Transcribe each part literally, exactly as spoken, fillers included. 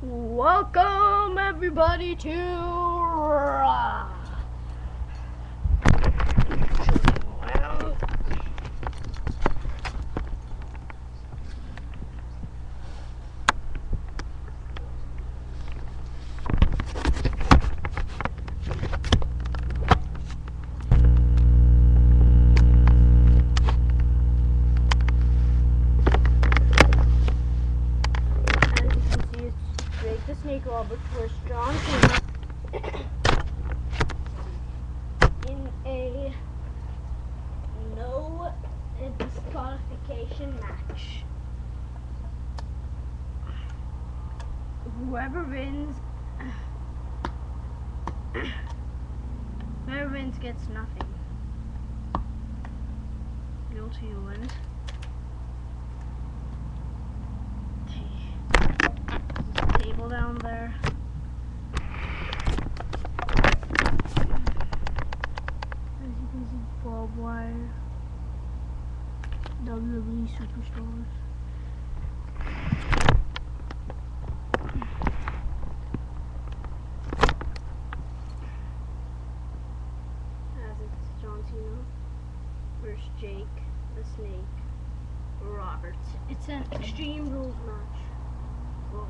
Welcome everybody to Raw. Well, the Snake Roberts versus John Cena in a no disqualification match. Whoever wins, whoever wins gets nothing. Guilty wins. Table down there. As you can see, barbed wire. W W E superstars. As it's John Cena versus Jake the Snake Roberts. It's an Extreme Rules match. Well,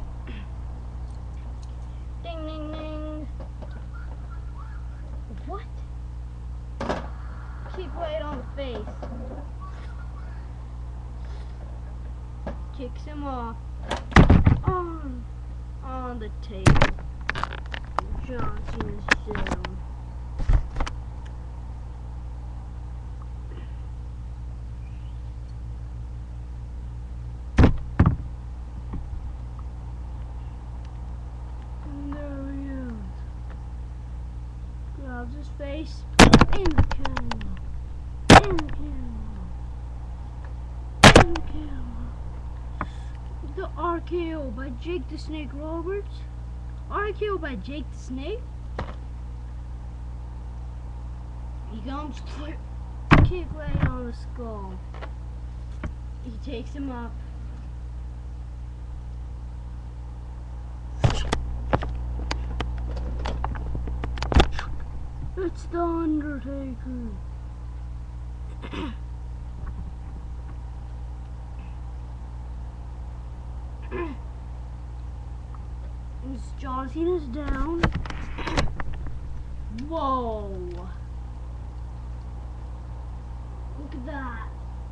ding ding ding. What? Kick right on the face. Kicks him off. On on the table. John Cena's down. Grabs his face in the camera, in the camera, in the camera. The R K O by Jake the Snake Roberts. R K O by Jake the Snake. He comes clear, kick right on the skull. He takes him up. It's the Undertaker. It's John Cena's down. Whoa. Look at that.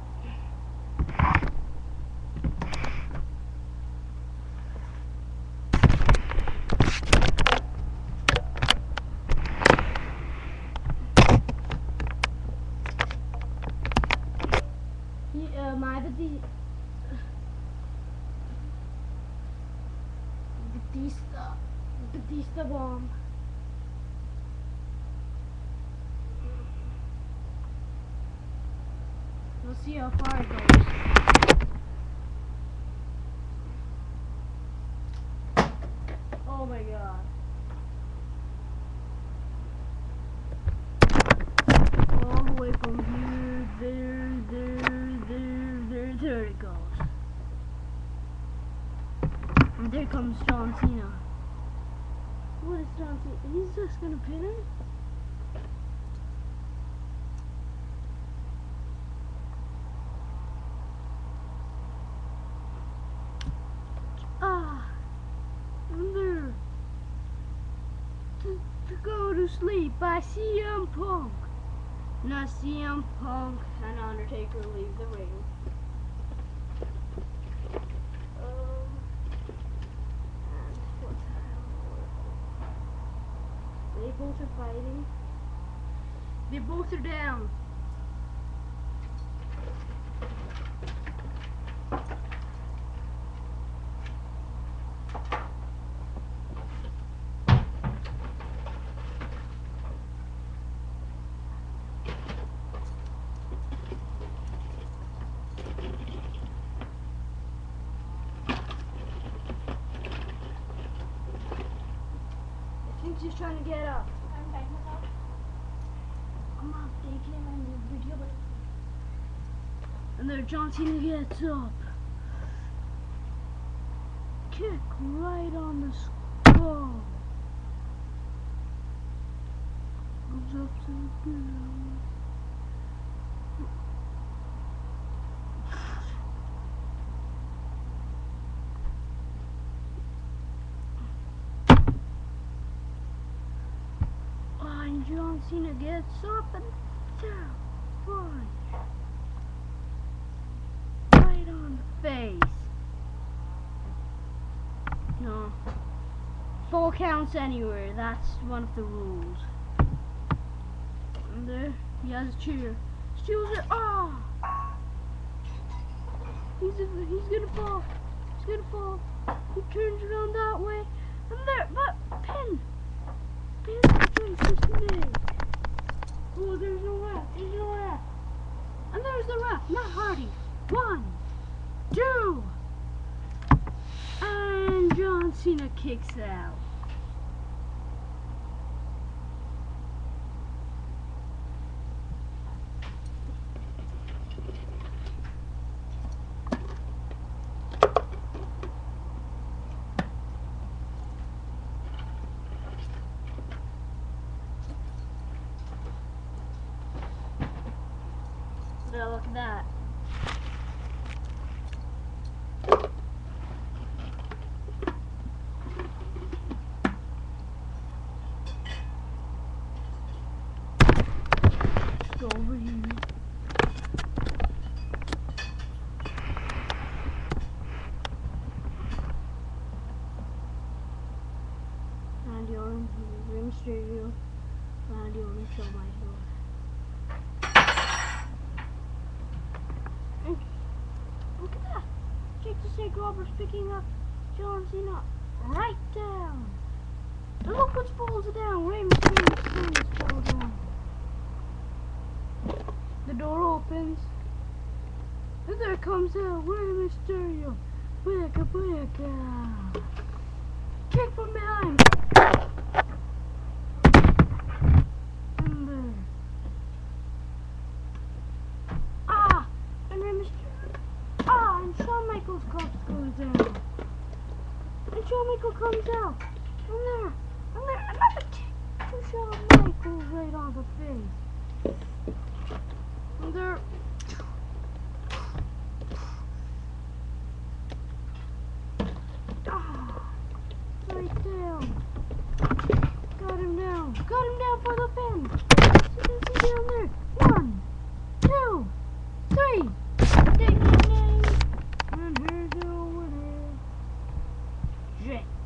Uh, my Batista, Batista, Batista bomb. We'll see how far it goes. Oh my god. All the way from here, there, there, there, there, there it goes. And there comes John Cena. What is John Cena? He's just gonna pin him? Ah, and there. To, to go to sleep by C M Punk. Now C M Punk and Undertaker leave the ring. Um, and what's that? They both are fighting. They both are down. He's trying to get up. I'm taking it off. I'm not taking him on the video, but and there John Cena gets up. kick right on the skull. Goes up to the ground. Oh, and John Cena gets up and down. Punch. Right on the face. No. Four counts anywhere. That's one of the rules. And there, he has a chair. Steals it. Ah! He's a, he's gonna fall. He's gonna fall. He turns around that way. And there, but pin. Pin against his neck. Oh, there's no ref. There's no ref. And there's the ref. Matt Hardy. One, two. And John Cena kicks out. Now look at that. Go over here. Randy Orton, Rey Mysterio, Randy Orton, Shawn Michaels. Look at that! Jake the Snake Roberts picking up John Cena right down. And look what falls down. Rey Mysterio falls down. The door opens. And there comes out Rey Mysterio. Wicca, wicca. Kick from behind. And there. Ah! And Rey Mysterio. Ah! And Shawn Michaels comes goes down. And Shawn Michaels comes out. And there. And there. Another kick to Shawn Michaels right on the face. And there. Ah, right down. Got him down. Got him down for the pin. You can see down there. One, two, three. Ding, ding, ding. And here's your winner. Jake.